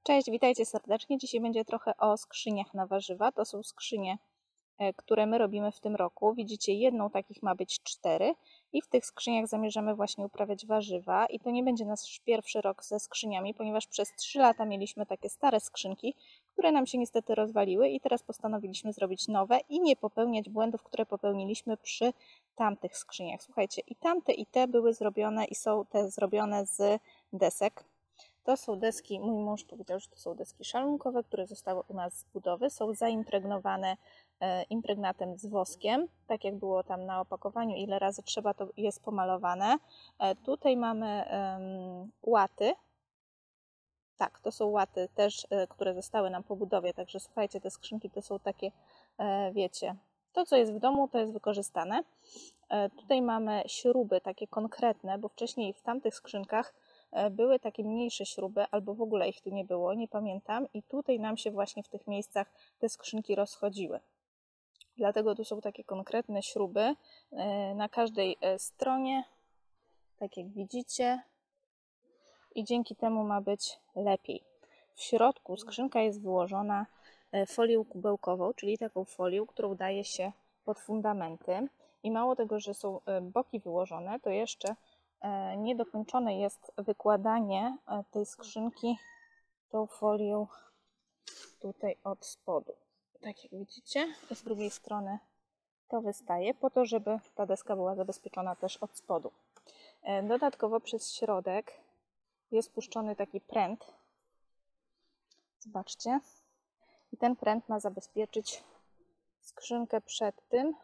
Cześć, witajcie serdecznie. Dzisiaj będzie trochę o skrzyniach na warzywa. To są skrzynie, które my robimy w tym roku. Widzicie, jedną takich ma być 4 i w tych skrzyniach zamierzamy właśnie uprawiać warzywa. I to nie będzie nasz pierwszy rok ze skrzyniami, ponieważ przez 3 lata mieliśmy takie stare skrzynki, które nam się niestety rozwaliły i teraz postanowiliśmy zrobić nowe i nie popełniać błędów, które popełniliśmy przy tamtych skrzyniach. Słuchajcie, i tamte i te były zrobione i są te zrobione z desek. To są deski, mój mąż powiedział, że to są deski szalunkowe, które zostały u nas z budowy. Są zaimpregnowane impregnatem z woskiem, tak jak było tam na opakowaniu, ile razy trzeba, to jest pomalowane. Tutaj mamy łaty. Tak, to są łaty też, które zostały nam po budowie, także słuchajcie, te skrzynki to są takie, wiecie, to co jest w domu, to jest wykorzystane. Tutaj mamy śruby takie konkretne, bo wcześniej w tamtych skrzynkach były takie mniejsze śruby, albo w ogóle ich tu nie było, nie pamiętam. I tutaj nam się właśnie w tych miejscach te skrzynki rozchodziły. Dlatego tu są takie konkretne śruby na każdej stronie, tak jak widzicie. I dzięki temu ma być lepiej. W środku skrzynka jest wyłożona folią kubełkową, czyli taką folią, którą daje się pod fundamenty. I mało tego, że są boki wyłożone, to jeszcze niedokończone jest wykładanie tej skrzynki tą folią tutaj od spodu. Tak jak widzicie, z drugiej strony to wystaje, po to, żeby ta deska była zabezpieczona też od spodu. Dodatkowo przez środek jest puszczony taki pręt. Zobaczcie. I ten pręt ma zabezpieczyć skrzynkę przed tym,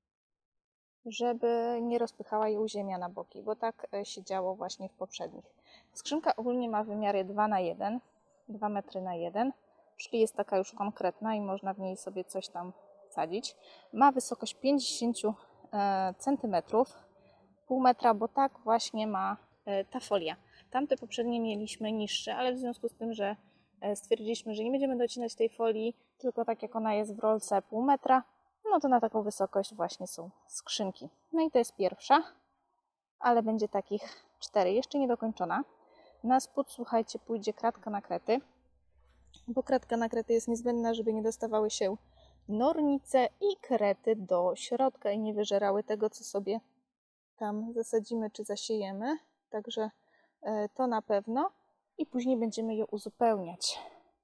żeby nie rozpychała ją ziemia na boki, bo tak się działo właśnie w poprzednich. Skrzynka ogólnie ma wymiary 2×1, 2 metry na 1, czyli jest taka już konkretna i można w niej sobie coś tam sadzić. Ma wysokość 50 cm, pół metra, bo tak właśnie ma ta folia. Tamte poprzednie mieliśmy niższe, ale w związku z tym, że stwierdziliśmy, że nie będziemy docinać tej folii, tylko tak jak ona jest w rolce pół metra, no to na taką wysokość właśnie są skrzynki. No i to jest pierwsza, ale będzie takich 4, jeszcze nie dokończona. Na spód, słuchajcie, pójdzie kratka na krety, bo kratka na krety jest niezbędna, żeby nie dostawały się nornice i krety do środka i nie wyżerały tego, co sobie tam zasadzimy czy zasiejemy. Także to na pewno i później będziemy je uzupełniać.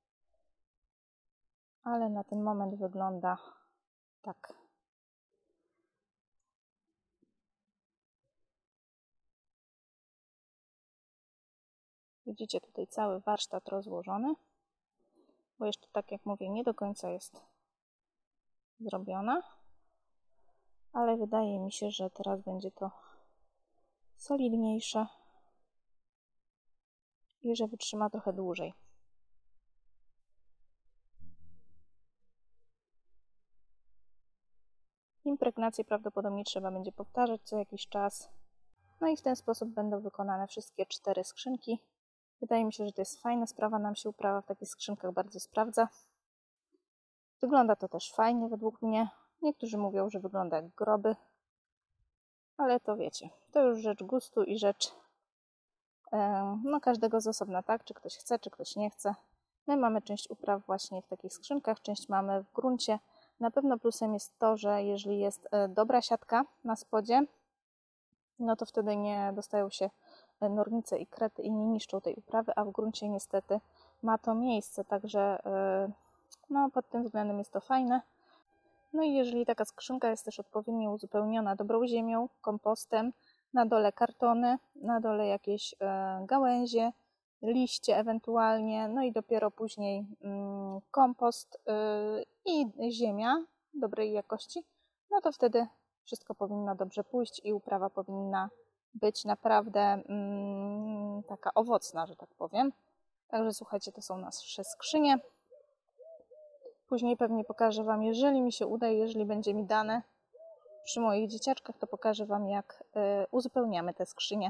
Ale na ten moment wygląda tak. Widzicie tutaj cały warsztat rozłożony, bo jeszcze, tak jak mówię, nie do końca jest zrobiona, ale wydaje mi się, że teraz będzie to solidniejsze i że wytrzyma trochę dłużej. Impregnację prawdopodobnie trzeba będzie powtarzać co jakiś czas. No i w ten sposób będą wykonane wszystkie 4 skrzynki. Wydaje mi się, że to jest fajna sprawa, nam się uprawa w takich skrzynkach bardzo sprawdza. Wygląda to też fajnie według mnie. Niektórzy mówią, że wygląda jak groby, ale to wiecie, to już rzecz gustu i rzecz no, każdego z osobna, tak? Czy ktoś chce, czy ktoś nie chce. My mamy część upraw właśnie w takich skrzynkach, część mamy w gruncie. Na pewno plusem jest to, że jeżeli jest dobra siatka na spodzie, no to wtedy nie dostają się nornice i krety i nie niszczą tej uprawy, a w gruncie niestety ma to miejsce, także no, pod tym względem jest to fajne. No i jeżeli taka skrzynka jest też odpowiednio uzupełniona dobrą ziemią, kompostem, na dole kartony, na dole jakieś gałęzie, liście ewentualnie, no i dopiero później kompost i ziemia dobrej jakości, no to wtedy wszystko powinno dobrze pójść i uprawa powinna być naprawdę taka owocna, że tak powiem. Także słuchajcie, to są nasze skrzynie. Później pewnie pokażę Wam, jeżeli mi się uda, jeżeli będzie mi dane przy moich dzieciaczkach, to pokażę Wam, jak uzupełniamy te skrzynie.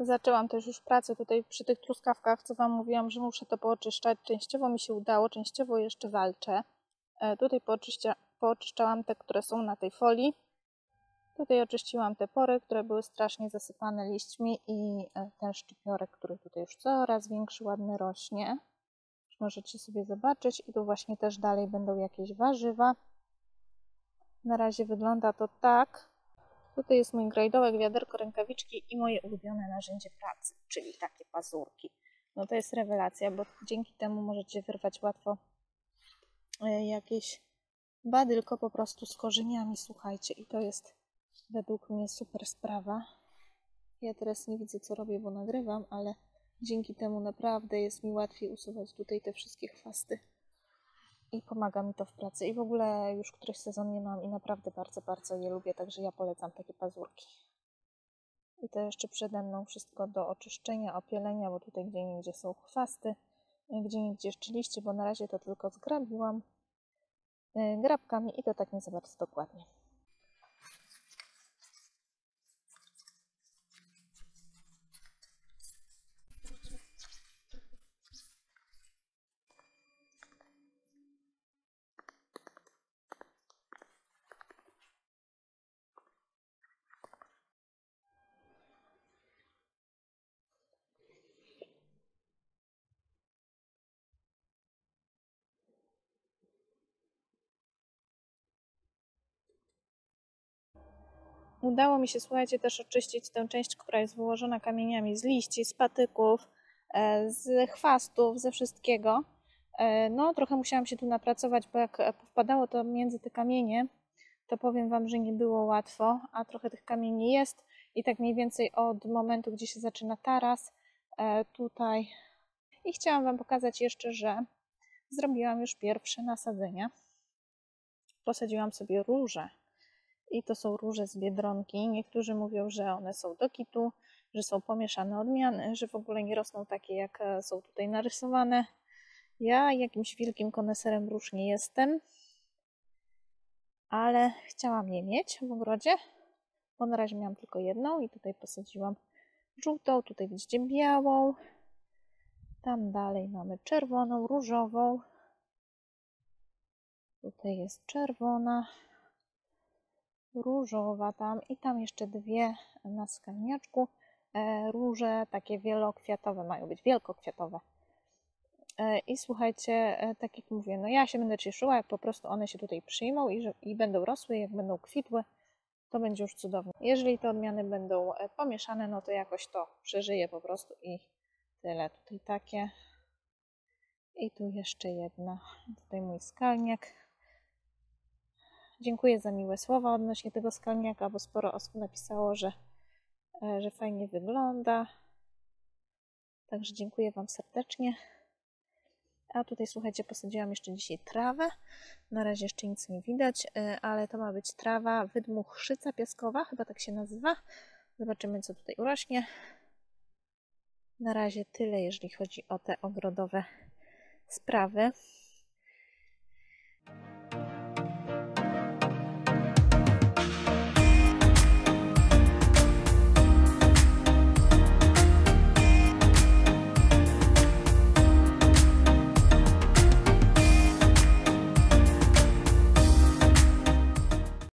Zaczęłam też już pracę tutaj przy tych truskawkach, co Wam mówiłam, że muszę to pooczyszczać. Częściowo mi się udało, częściowo jeszcze walczę. Tutaj pooczyszczałam te, które są na tej folii. Tutaj oczyściłam te pory, które były strasznie zasypane liśćmi i ten szczypiorek, który tutaj już coraz większy, ładny rośnie. Możecie sobie zobaczyć i tu właśnie też dalej będą jakieś warzywa. Na razie wygląda to tak. Tutaj jest mój grajdołek, wiaderko, rękawiczki i moje ulubione narzędzie pracy, czyli takie pazurki. No to jest rewelacja, bo dzięki temu możecie wyrwać łatwo jakieś badylko po prostu z korzeniami, słuchajcie. I to jest według mnie super sprawa. Ja teraz nie widzę, co robię, bo nagrywam, ale dzięki temu naprawdę jest mi łatwiej usuwać tutaj te wszystkie chwasty. I pomaga mi to w pracy. I w ogóle już któryś sezon nie mam i naprawdę bardzo, bardzo je lubię, także ja polecam takie pazurki. I to jeszcze przede mną wszystko do oczyszczenia, opielenia, bo tutaj gdzieniegdzie są chwasty, gdzieniegdzie jeszcze liście, bo na razie to tylko zgrabiłam grabkami i to tak nie za bardzo dokładnie. Udało mi się, słuchajcie, też oczyścić tę część, która jest wyłożona kamieniami z liści, z patyków, z chwastów, ze wszystkiego. No, trochę musiałam się tu napracować, bo jak wpadało to między te kamienie, to powiem Wam, że nie było łatwo, a trochę tych kamieni jest i tak mniej więcej od momentu, gdzie się zaczyna taras, tutaj. I chciałam Wam pokazać jeszcze, że zrobiłam już pierwsze nasadzenia. Posadziłam sobie róże. I to są róże z Biedronki. Niektórzy mówią, że one są do kitu, że są pomieszane odmiany, że w ogóle nie rosną takie, jak są tutaj narysowane. Ja jakimś wielkim koneserem róż nie jestem, ale chciałam je mieć w ogrodzie, bo na razie miałam tylko jedną i tutaj posadziłam żółtą, tutaj widzicie białą, tam dalej mamy czerwoną, różową, tutaj jest czerwona, różowa tam i tam jeszcze dwie na skalniaczku. Róże takie wielokwiatowe mają być, wielkokwiatowe. I słuchajcie, tak jak mówię, no ja się będę cieszyła, jak po prostu one się tutaj przyjmą i będą rosły, jak będą kwitły, to będzie już cudownie. Jeżeli te odmiany będą pomieszane, no to jakoś to przeżyje po prostu i tyle. Tutaj takie i tu jeszcze jedna. Tutaj mój skalniak. Dziękuję za miłe słowa odnośnie tego skalniaka, bo sporo osób napisało, że fajnie wygląda. Także dziękuję Wam serdecznie. A tutaj, słuchajcie, posadziłam jeszcze dzisiaj trawę. Na razie jeszcze nic nie widać, ale to ma być trawa wydmuchrzyca piaskowa, chyba tak się nazywa. Zobaczymy, co tutaj urośnie. Na razie tyle, jeżeli chodzi o te ogrodowe sprawy.